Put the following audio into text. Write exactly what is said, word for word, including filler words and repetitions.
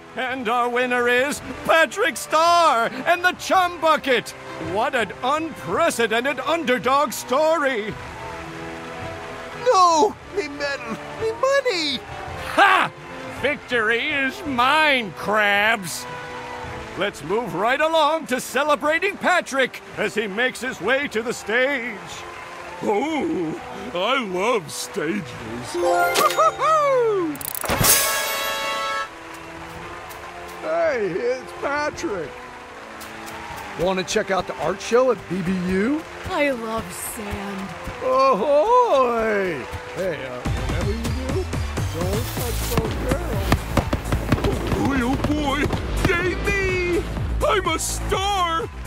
And our winner is Patrick Starr and the Chum Bucket. What an unprecedented underdog story. No! Me medal! Me money! Ha! Victory is mine, Krabs. Let's move right along to celebrating Patrick as he makes his way to the stage. Oh, I love stages. Hey, it's Patrick. Want to check out the art show at B B U? I love sand. Ahoy! Hey, uh, whatever you do, don't touch those girls. Oh boy, oh boy! Gay-ming! I'm a star!